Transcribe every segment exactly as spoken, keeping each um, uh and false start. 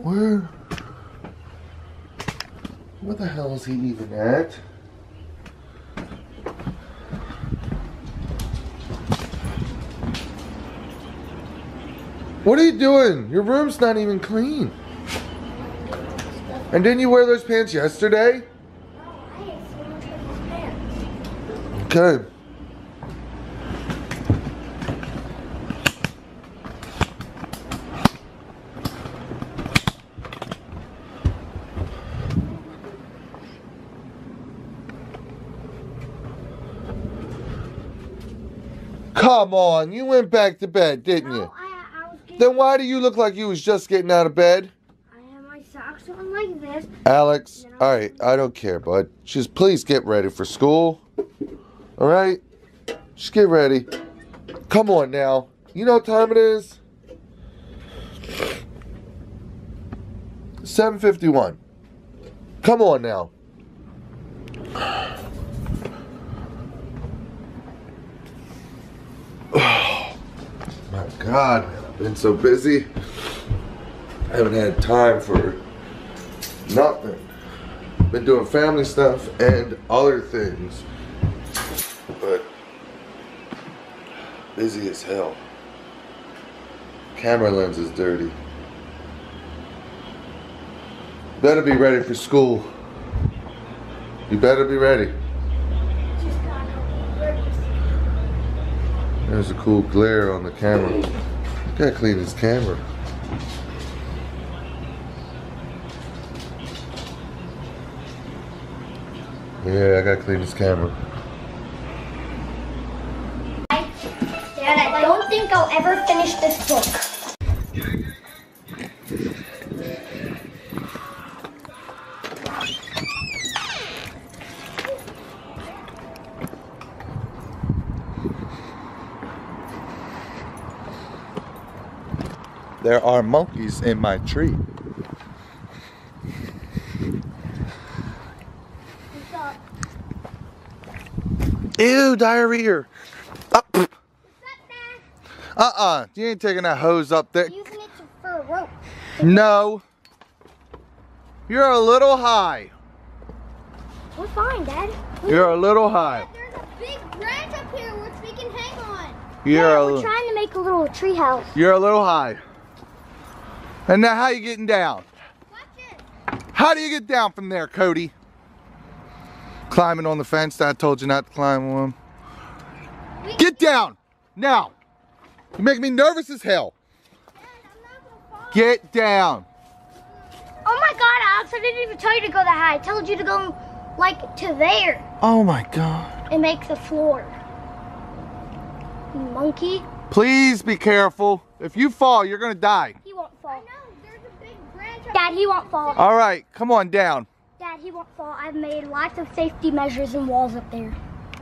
Where? Where the hell is he even at? What are you doing? Your room's not even clean. And didn't you wear those pants yesterday? No, I ate so much of those pants. Okay. Come on, you went back to bed, didn't No, you? I, I was getting... Then why do you look like you was just getting out of bed? I have my socks on like this. Alex, alright, I don't care, bud. Just please get ready for school. Alright? Just get ready. Come on now. You know what time it is? seven fifty-one. Come on now. Oh, my God, man. I've been so busy. I haven't had time for nothing. Been doing family stuff and other things. But busy as hell. Camera lens is dirty. Better be ready for school. You better be ready. There's a cool glare on the camera. Gotta clean this camera. Yeah, I gotta clean this camera. Dad, I don't think I'll ever finish this book. There are monkeys in my tree. What's up? Ew, diarrhea. Uh, What's up, Dad? uh-uh, you ain't taking that hose up there. I'm using it to, for a rope. No. You're a little high. We're fine, Dad. You're a little high. There's a big branch up here which we can hang on. You're yeah, a, we're trying to make a little tree house. You're a little high. And now how you getting down? Watch it. How do you get down from there, Cody? Climbing on the fence that I told you not to climb on. We Get down! Now! You make me nervous as hell. Dad, I'm not gonna fall. Get down! Oh my God, Alex, I didn't even tell you to go that high. I told you to go like to there Oh my God. and make the floor. You monkey. Please be careful. If you fall, you're gonna die. He won't fall. I know, there's a big branch. Dad, he won't fall. All right, come on down. Dad, he won't fall. I've made lots of safety measures and walls up there.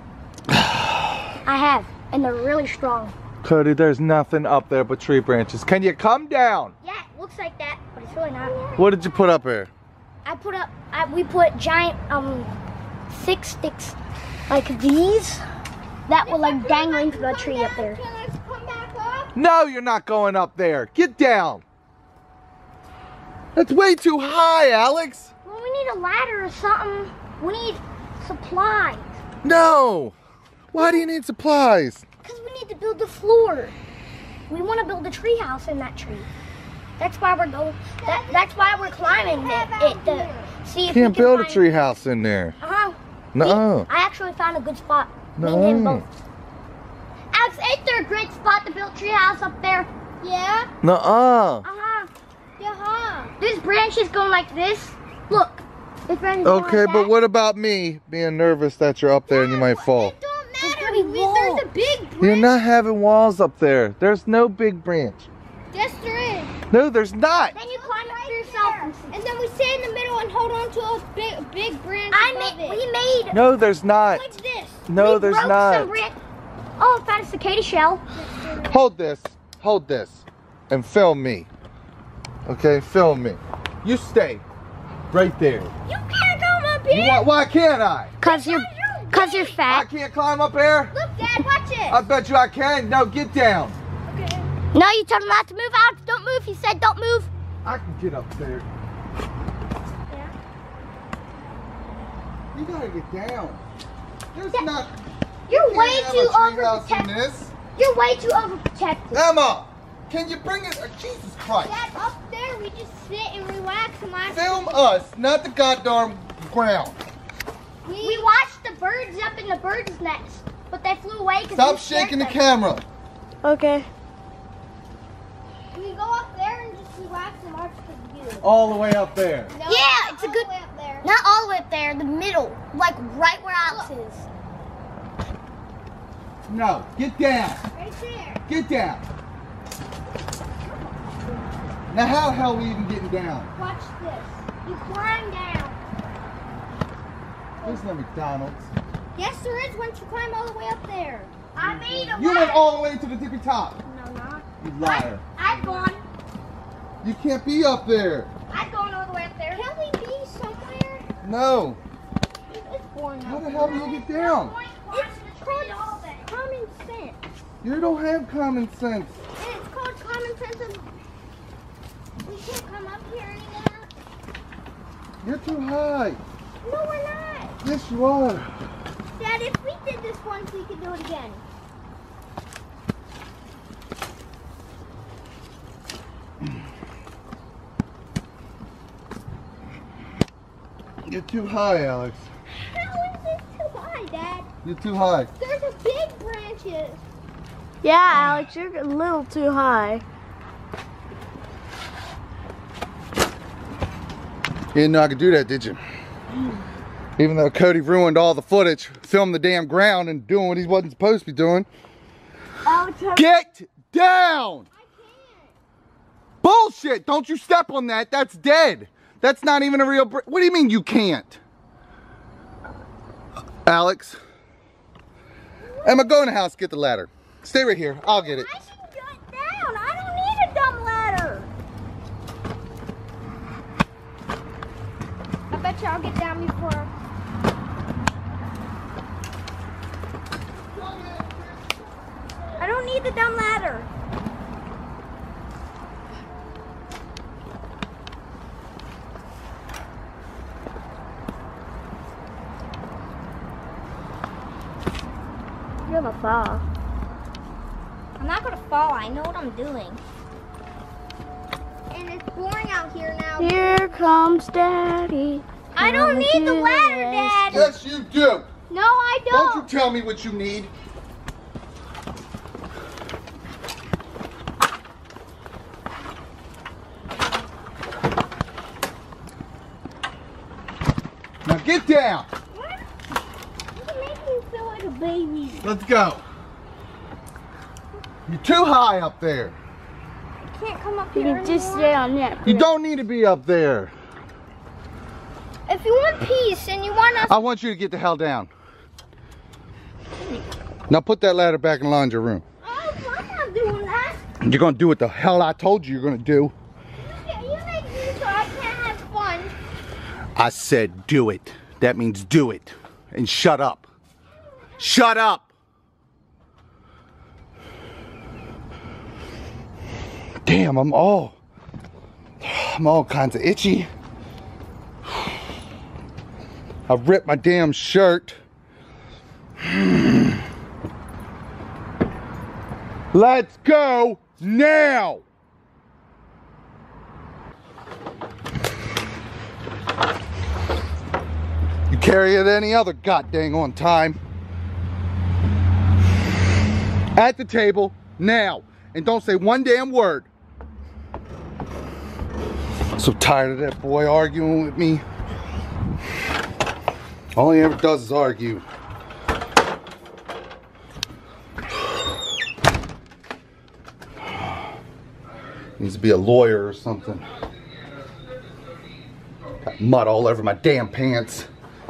I have, and they're really strong. Cody, there's nothing up there but tree branches. Can you come down? Yeah, it looks like that, but it's really not. What did you put up here? I put up, I, we put giant, um, thick sticks like these that were like dangling from the tree up there. No, you're not going up there. Get down. That's way too high, Alex. Well, we need a ladder or something. We need supplies. No. Why do you need supplies? Because we need to build the floor. We want to build a tree house in that tree. That's why we're going. That, that's why we're climbing it, it to see if Can't we can build a find, tree house in there. Uh huh. No. I actually found a good spot. Me No. and him both. Alex, ain't there a great spot to build a tree house up there? Yeah. Nuh-uh. Uh huh. Yeah. huh There's branches going like this. Look. There's branches going Okay, like but that. what about me being nervous that you're up there and you might fall? It don't matter. We, there's a big branch. You're not having walls up there. There's no big branch. Yes, there is. No, there's not. Then you climb up yourself, and then we stay in the middle and hold on to a big, big branch I above made, it. We made No, there's not. like this. No, we there's broke not. Some bran- oh, I found a cicada shell. Hold this. Hold this. And film me. Okay, film me. You stay right there. You can't come up You here. want, why can't I? Cause you're, cause you're I fat. can't climb up here? Look, Dad, watch it. I bet you I can. No, get down. Okay. No, you told him not to move out. Don't move. He said don't move. I can get up there. Yeah. You gotta get down. There's Yeah. not. You're you way can't have too a treehouse in overprotective. this. You're way too overprotective. Emma, can you bring it? Oh, Jesus Christ. Dad, up there we just sit and relax and watch. Film us, not the goddamn ground. We, we watched the birds up in the bird's nest, but they flew away because Stop shaking the camera. Okay. We go up there and just relax and watch the view. All the way up there. No, yeah, it's a good. Up there. Not all the way up there, the middle, like right where Alex is. No, get down. Right there. Get down. Now how the hell are we even getting down? Watch this. You climb down. There's no McDonald's. Yes, there is once you climb all the way up there. I made a You ladder. went all the way to the tippy top. No, not. You liar. I, I've gone. You can't be up there. I've gone all the way up there. Can we be somewhere? No. It's boring. How up the hell do there. you get down? It's called common sense. You don't have common sense. And it's called common sense of we can't come up here anymore. You're too high. No, we're not. Yes, you are. Dad, if we did this once, we could do it again. You're too high, Alex. How is this too high, Dad? You're too high. There's a big branches. Yeah, Alex, you're a little too high. You didn't know I could do that, did you? Even though Cody ruined all the footage, filmed the damn ground and doing what he wasn't supposed to be doing. Alex, have- Get down! I can't. Bullshit! Don't you step on that. That's dead. That's not even a real br- What do you mean you can't? Alex? Emma, go in the house, get the ladder. Stay right here. I'll get it. I should get down. I don't need a dumb ladder. I bet you I'll get down before. I don't need the dumb ladder. you're gonna fall. I'm not gonna fall. I know what I'm doing. And it's boring out here now. Here comes Daddy. I don't need the ladder, Dad. Yes, you do. No, I Don't don't. you tell me what you need. Now get down. What? You make me feel like a baby. Let's go. You're too high up there. I can't come up You here can just anymore. stay on that. You don't need to be up there. If you want peace and you want us, I want you to get the hell down. Now put that ladder back in the laundry room. oh, I'm not doing that. You're gonna do what the hell I told you you're gonna do. You, you make me so I can't have fun. I said do it. That means do it. And shut up. Shut up. Damn, I'm all, I'm all kinds of itchy. I ripped my damn shirt. Let's go now. You carry it any other goddamn on time. At the table now, and don't say one damn word. So tired of that boy arguing with me. All he ever does is argue. Needs to be a lawyer or something. Got mud all over my damn pants.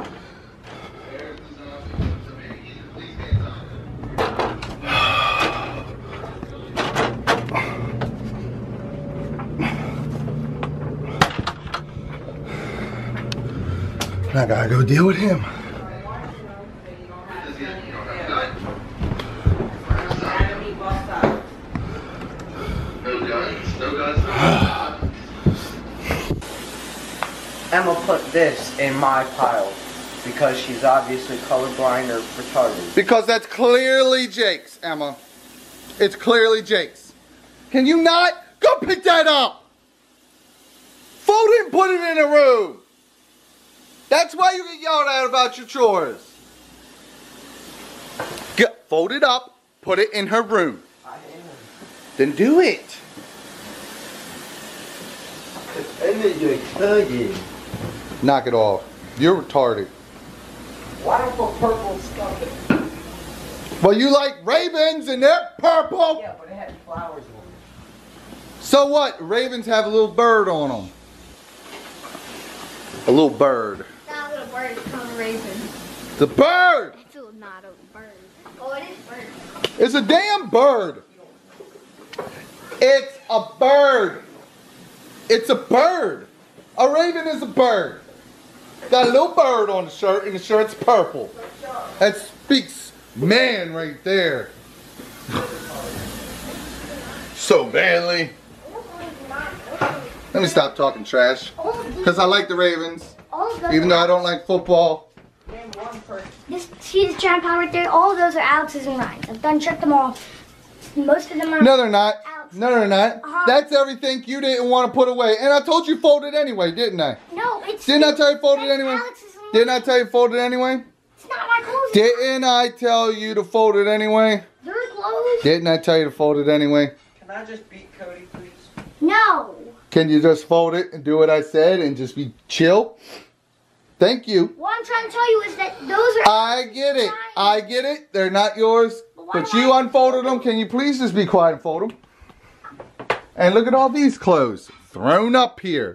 I gotta go deal with him. Emma put this in my pile because she's obviously colorblind or retarded. Because that's clearly Jake's, Emma. It's clearly Jake's. Can you not? Go pick that up. Fold it and put it in a room. That's why you get yelled at about your chores. Get, fold it up, put it in her room. I am. Then do it. And then you're tugging. Knock it off. You're retarded. Why don't put purple stuff in? Well, you like ravens and they're purple. Yeah, but it had flowers on it. So what? Ravens have a little bird on them. A little bird. That little bird is called a raven. The bird! It's not a bird. Oh, it is bird. It's a damn bird. It's a bird. It's a bird. A raven is a bird. Got a little bird on the shirt and the shirt's purple. That speaks man right there. So manly. Let me stop talking trash. Because I like the Ravens. Even though I don't like football. This, see this giant pile right there? All of those are Alex's and Ryan's. I've done checked them all. Most of them are. No, they're not. Alex. No, they're not. Uh-huh. That's everything you didn't want to put away. And I told you fold it anyway, didn't I? No, it's. Didn't I tell you fold it that's anyway? Alex's and Didn't I tell you fold it anyway? It's not my clothes. Didn't I tell you to fold it anyway? They're clothes. Didn't I tell you to fold it anyway? Can I just beat Cody, please? No. Can you just fold it and do what I said and just be chill? Thank you. What I'm trying to tell you is that those are. I get it. I get it. They're not yours. But you unfolded them. Can you please just be quiet and fold them? And look at all these clothes thrown up here.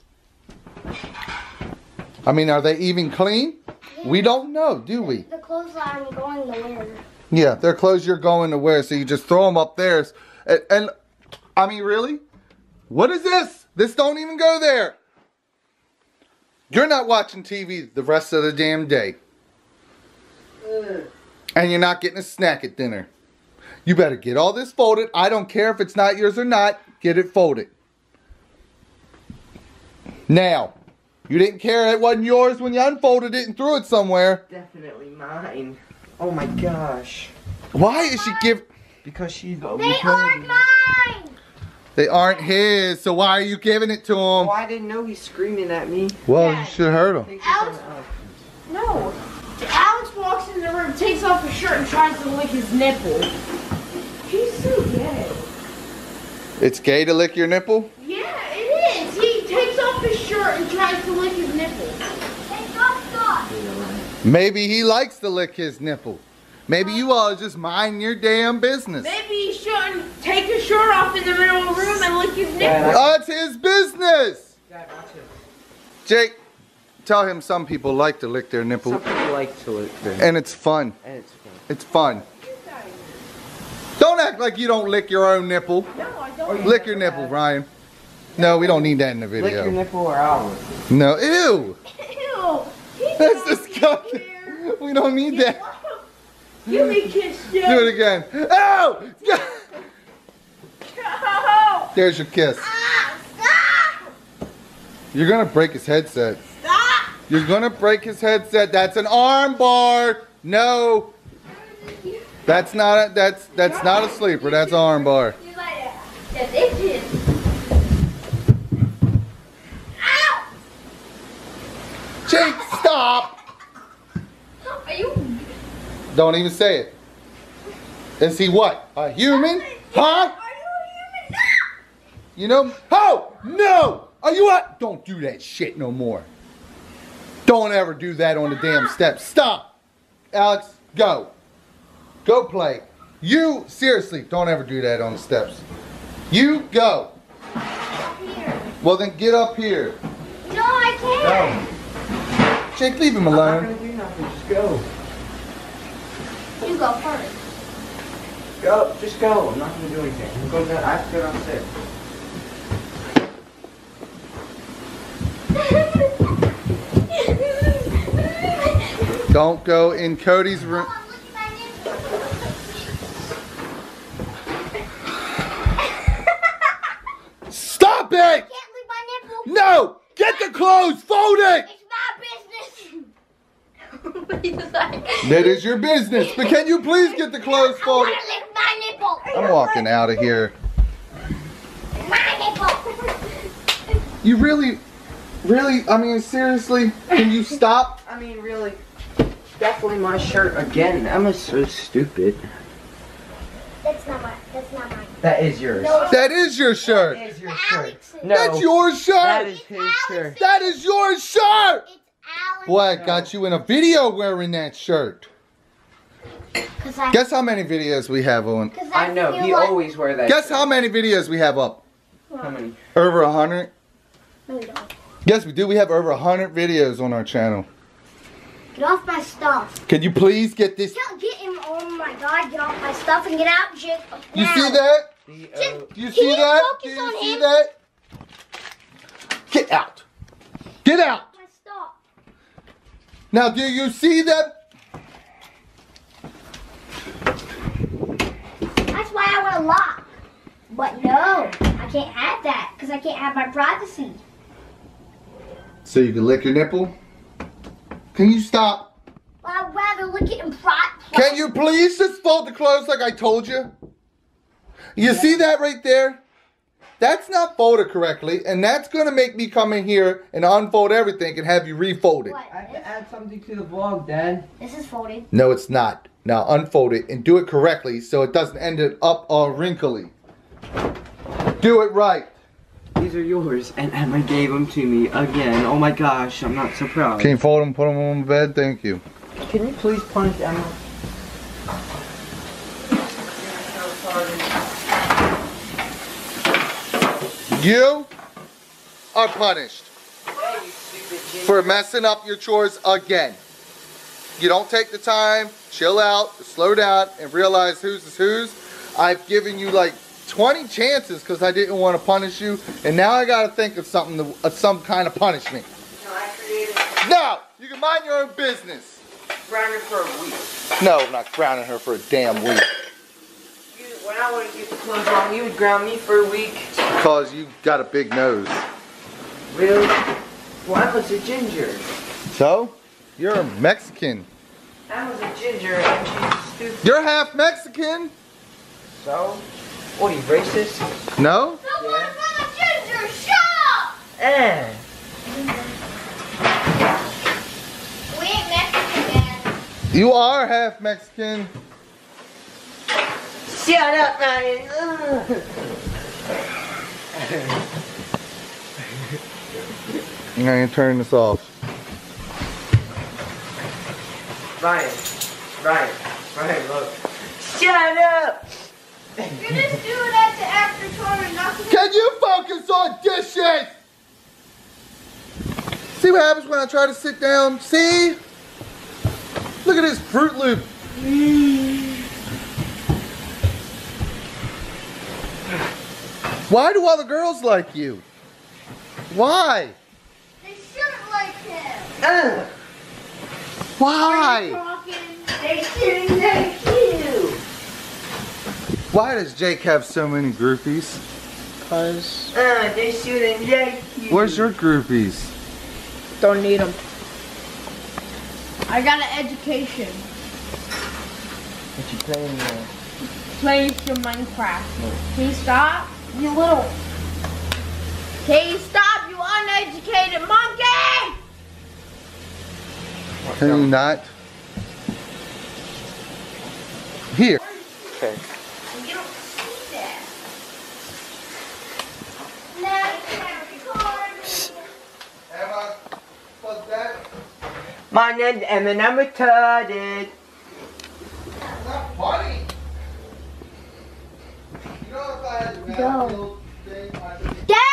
I mean, are they even clean? We don't know, do we? The clothes that I'm going to wear. Yeah, they're clothes you're going to wear, so you just throw them up there. And, and I mean, really? What is this? This don't even go there. You're not watching T V the rest of the damn day. Ugh. And you're not getting a snack at dinner. You better get all this folded. I don't care if it's not yours or not. Get it folded. Now, you didn't care it wasn't yours when you unfolded it and threw it somewhere. Definitely mine. Oh my gosh. Why is she give? Because she's a They aren't mine. They aren't his, so why are you giving it to him? Oh, I didn't know he's screaming at me. Well, Yeah. you should have heard I him. think he's Alex? on Alex. No. Alex walks in the room, takes off his shirt, and tries to lick his nipple. He's so gay. It's gay to lick your nipple? Yeah, it is. He takes off his shirt and tries to lick his nipple. Hey, stop, stop. Maybe he likes to lick his nipple. Maybe you all just mind your damn business. Maybe he shouldn't take his shirt off in the middle of the room and lick his Yeah, nipple. Oh, it's his business. Dad, watch it. Jake, tell him some people like to lick their nipple. Some people like to lick their And it's fun. and it's fun. It's fun. Don't act like you don't lick your own nipple. No, I Or don't. you Lick your never nipple, have. Ryan. No, we don't need that in the Lick your video. nipple or I'll lick it. No, ew. Ew. He That's doesn't disgusting. care. We don't need that. Give me a kiss, Do Joe. it again. Ow! Go. There's your kiss. Ah, stop. You're gonna break his headset. Stop. You're gonna break his headset. That's an arm bar. No. That's not a that's that's not a sleeper. That's an arm bar. You like that? That's it. Ow. Jake, stop! Are you? Don't even say it. Is he what? A human? Huh? Are you a human? You know? Oh no! Are you what? Don't do that shit no more. Don't ever do that on the damn steps. Stop! Alex, go. Go play. You, seriously, don't ever do that on the steps. You go. Up here. Well then get up here. No, I can't. No. Jake, leave him I'm not alone. gonna do nothing. Just go. You go first. Go. Just go. I'm not gonna do anything. I'm going down. I have to go downstairs. Don't go in Cody's room. Mom, look at my nipple. Stop it! Can't lick my nipple. No! Get Get the clothes folded! It's my business. That is your business, but can you please get the clothes I folded? want to lick my nipple. I'm walking out of here. My nipple. You really, really, I mean, seriously, can you stop? I mean, really, definitely my shirt again. Emma's so stupid. That's not mine. That's not mine. That is yours. No. That is your shirt. That is your It's shirt. Alex's. No, That's your that shirt. is his shirt. That is your shirt. It's Alex. Boy, I got you in a video wearing that shirt. Cause I, Guess how many videos we have on? Cause I know, feel he like, always wear that Guess shirt. how many videos we have up? How many? Over a hundred? No, we don't. Yes, we do. We have over a hundred videos on our channel. Get off my stuff. Can you please get this? Get, get him. Oh my God! Get off my stuff and get out, Jake. You now. see that? The, Just- uh, Do you Can see you that? focus Do you on see him? that? Get out. Get out. My stuff. Now, do you see that? That's why I want to lock. But no, I can't have that because I can't have my privacy. So you can lick your nipple? Can you stop? I'd rather look it in private. Can you please just fold the clothes like I told you? You see that right there? That's not folded correctly, and that's going to make me come in here and unfold everything and have you refold it. What? I have This, to add something to the vlog, Dad. this is folded. No, it's not. Now unfold it and do it correctly so it doesn't end it up all wrinkly. Do it right. These are yours, and Emma gave them to me again. Oh my gosh, I'm not so proud. Can you fold them, put them on the bed? Thank you. Can you please punish Emma? You are punished Hey, you stupid ginger. for messing up your chores again. You don't take the time, chill out, slow down, and realize whose is whose. I've given you like twenty chances because I didn't want to punish you, and now I got to think of something, to, of some kind of punishment. Can I create a No, you can mind your own business. grinder for a week? No, I'm not crowning her for a damn week You, when I wouldn't get the clothes on, you would ground me for a week. because you got a big nose. Really? Well, Emma's a ginger. So, you're a Mexican. Emma's a ginger, and she's stupid. You're half Mexican. So? What, are you racist? No? Someone from a ginger shop. Eh. We ain't Mexican, Dad. You are half Mexican. Shut up, Ryan. Ugh. I'm gonna turn this off. Ryan. Ryan. Ryan, look. Shut up! You're just doing that to after Tara knocking Can you focus on dishes? See what happens when I try to sit down? See? Look at this Fruit Loop. Why do other girls like you? Why? They shouldn't like him. Ugh. Why? talking. They shouldn't like you. Why does Jake have so many groupies? Cause uh, they shouldn't like you. Where's your groupies? Don't need them. I got an education. What you playing there? Playing some Minecraft. Can you stop? You little. Can you stop, you uneducated monkey? Can you not? Here. Okay. You don't see that. Now you can't record. Emma, what's that? My name's Emma and I'm retarded. It's not funny. You know if I had to Go. real thing, I would... Dad!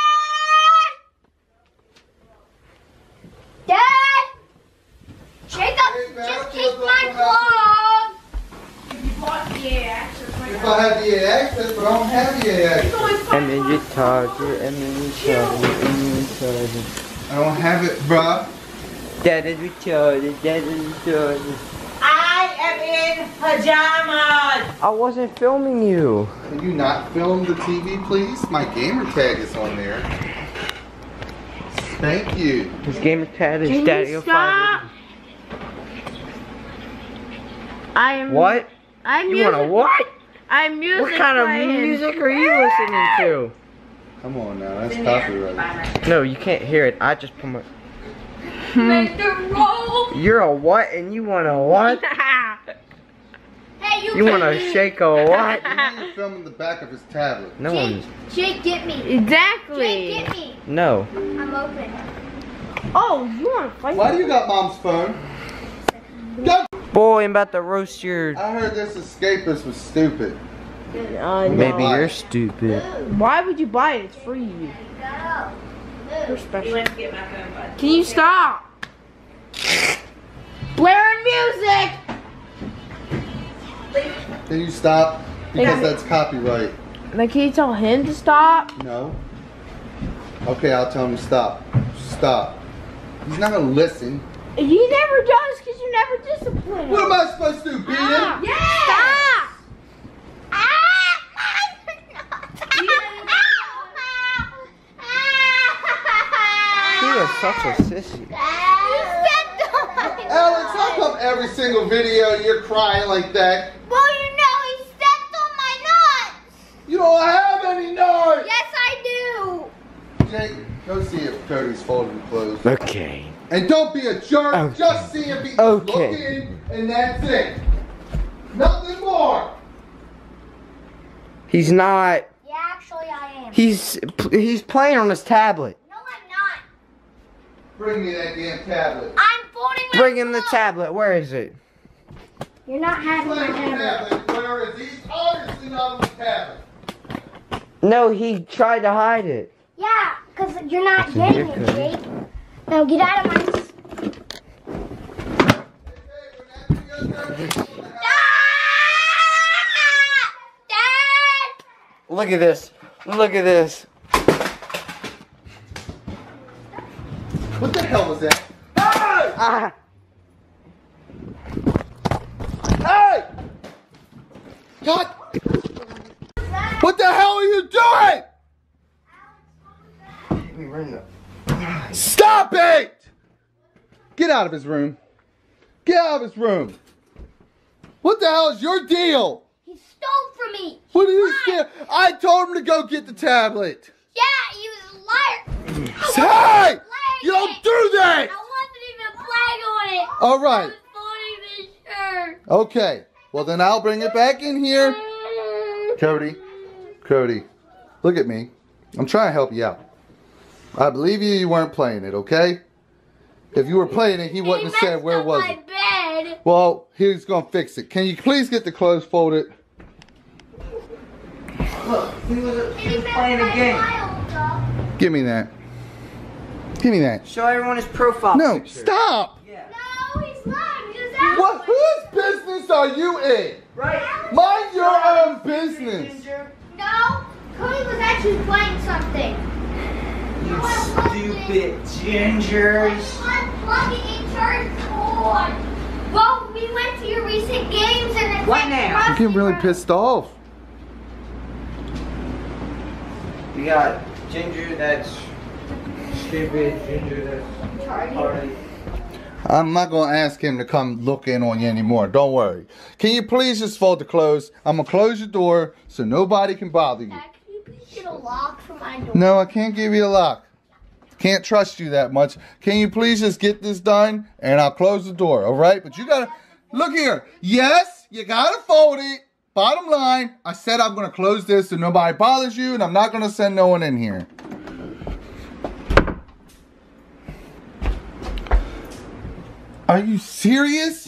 Dad! Jacob just kicked my clothes! You bought the access. If I had the access, but I don't have the access. Emma retarded, Emma retarded, Emma retarded. I don't have it, bruh. Dad is retarded, Dad is retarded. I am in pajamas. I wasn't filming you. Can you not film the T V, please? My gamer tag is on there. Thank you. His gamer tag is Can Daddy you oh stop? five. I am. What? I'm You music. wanna what? I'm music. What kind of playing. music are you listening to? Come on now, that's copyright. No, you can't hear it. I just put my. Make the roll. You're a what and you want a what? Hey, you. You want to shake a what? You're filming the back of his tablet. No Jake, one's. Jake, get me. Exactly. Jake, get me. No. I'm open. Oh, you want to fight? Why do you got mom's phone? Go. Boy, I'm about to roast your. I heard this escapist was stupid. Uh, no. Maybe you're stupid. Why would you buy it? It's free. Go. You're special. Can you stop? Blaring music. Can you stop? Because that's copyright. Like, can you tell him to stop? No. Okay, I'll tell him to stop. Stop. He's not gonna listen. He never does because you never discipline him. What am I supposed to do? Beat him? Yeah. Stop. She is such a sissy. Alex, how come every single video you're crying like that? Well, you know he stepped on my nuts. You don't have any nuts! Yes, I do. Jake, go see if Cody's folding clothes. Okay. And don't be a jerk, Okay. just see if he's Okay. looking, and that's it. Nothing more. He's not. Yeah, actually, I am. He's he's playing on his tablet. No, I'm not. Bring me that damn tablet. I'm folding my Bring him the clothes. tablet. Where is it? You're not having my Bring the tablet. tablet. Where is he? He's obviously not on the tablet. No, he tried to hide it. Yeah, because you're not That's getting it, ridiculous. Jake. Now get out of my... Dad! Look at this. Look at this. What the hell was that? Hey! Ah. Hey! God! What the hell are you doing? Stop it! Get out of his room. Get out of his room. What the hell is your deal? He stole from me. What are you Lied. scared? I told him to go get the tablet. Yeah, he was a liar. Hey! You don't do that! I wasn't even playing on it. All I right. was folding this shirt. Okay. Well, then I'll bring it back in here. Cody. Cody. Look at me. I'm trying to help you out. I believe you you weren't playing it, okay? If you were playing it, he wouldn't have said where was my it. bed. Well, he's gonna fix it. Can you please get the clothes folded? Look, he was, He was playing a game. Give me that. Give me that. Show everyone his profile No, picture. stop! Yeah. No, he's lying. He was out. What? Whose business are you in? Right. Mind your own business. Ginger. No, Cody was actually playing something. You stupid gingers. Unplugging a church cord. Well, we went to your recent games and it's What like now? I'm getting really pissed off. You got Ginger that's stupid, Ginger that's retarded. I'm not gonna ask him to come look in on you anymore. Don't worry. Can you please just fold the clothes? I'm gonna close your door so nobody can bother you. Dad, can you please get a lock for my door? No, I can't give you a lock. Can't trust you that much. Can you please just get this done and I'll close the door, all right? But you gotta, look here. Yes, you gotta fold it. Bottom line, I said I'm gonna close this so nobody bothers you and I'm not gonna send no one in here. Are you serious?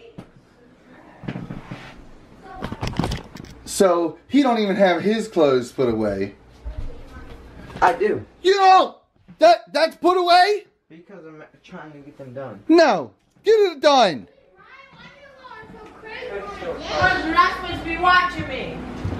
So he don't even have his clothes put away. I do. You don't. That that's put away? Because I'm trying to get them done. No. Get it done. You're not supposed to be watching me.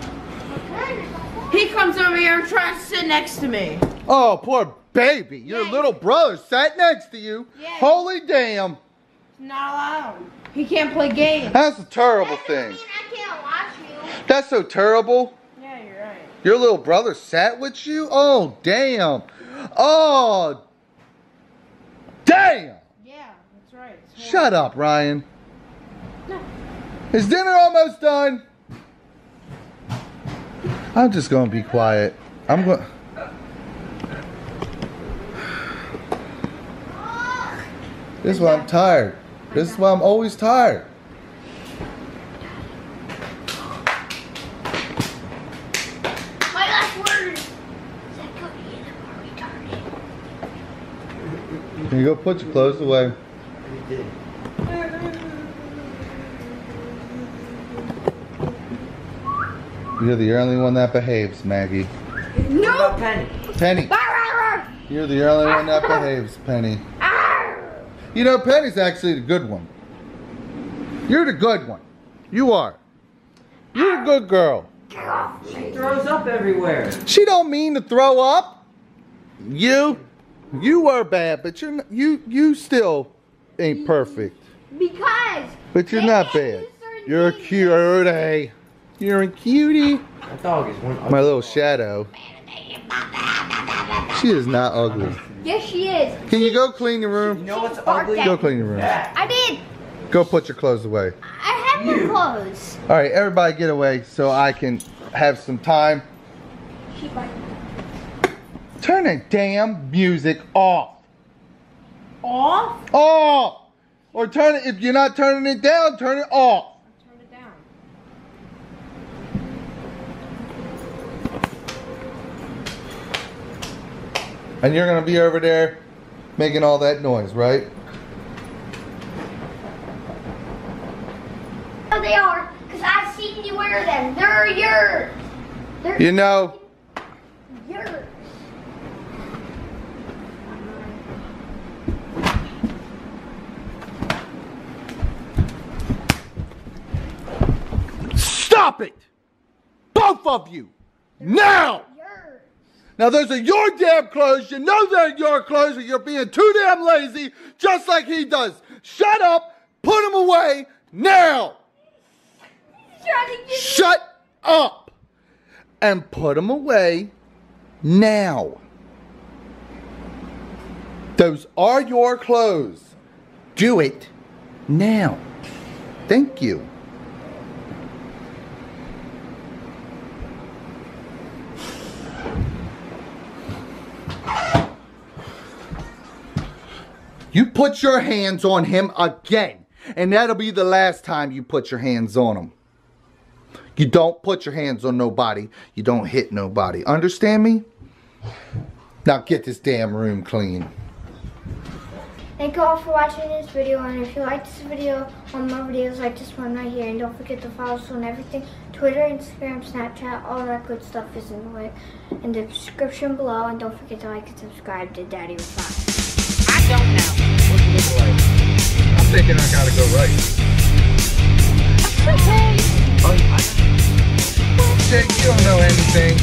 He comes over here and tries to sit next to me. Oh, poor baby. Your Yeah. little brother sat next to you. Yeah. Holy damn. Not allowed. He can't play games. That's a terrible thing. I can't watch you. That's so terrible. Yeah, you're right. Your little brother sat with you? Oh, damn. Oh, Damn! Yeah, that's right. It's Shut up, Ryan. No. Is dinner almost done? I'm just gonna be quiet. I'm going. This is why I'm tired. This is why I'm always tired. My last word. Is that good? You know, retarded. Can you go put your clothes away? You're the only one that behaves, Maggie. What about Penny? Penny. You're the only one that behaves, Penny. You know, Penny's actually the good one. You're the good one. You are. You're a good girl. She throws up everywhere. She don't mean to throw up. You, you were bad, but you're n- you you still ain't perfect. Because. But you're not bad. You're a cutie. You're a cutie. That dog is one. My little shadow. She is not ugly. Yes, she is. Can you go clean your You room? know what's Bark ugly? at- Go clean your room. I did. Go put your clothes away. I have no clothes. All right, everybody get away so I can have some time. She barked. Turn the damn music off. Off? Off! Or turn it, if you're not turning it down, turn it off. Turn it down. And you're gonna be over there making all that noise, right? No, they are. Because I've seen you wear them. They're yours. They're You know, yours. stop it! Both of you! Now! Yours. Now those are your damn clothes. You know they're your clothes, and you're being too damn lazy, just like he does. Shut up! Put them away now! Trying to get Shut up! And put them away now. Those are your clothes. Do it now. Thank you. You put your hands on him again, and that'll be the last time you put your hands on him. You don't put your hands on nobody. You don't hit nobody. Understand me? Now get this damn room clean. Thank you all for watching this video, and if you like this video or more videos like this one right here, and don't forget to follow us on everything, Twitter, Instagram, Snapchat, all that good stuff is in the, way, in the description below, and don't forget to like and subscribe to Daddy Reply. I don't know. I'm thinking I gotta go right. Jake, you don't know anything.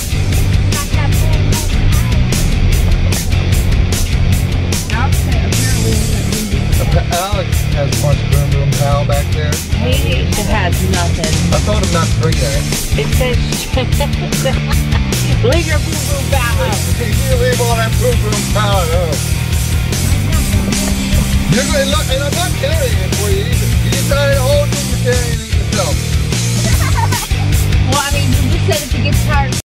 Alex has a bunch of boom boom pow back there. He has nothing. I told him not to bring that. It says, leave your boom boom bow home. You leave all that boom boom pow at home. You're going to look, and I'm not carrying it for you either. You decided to hold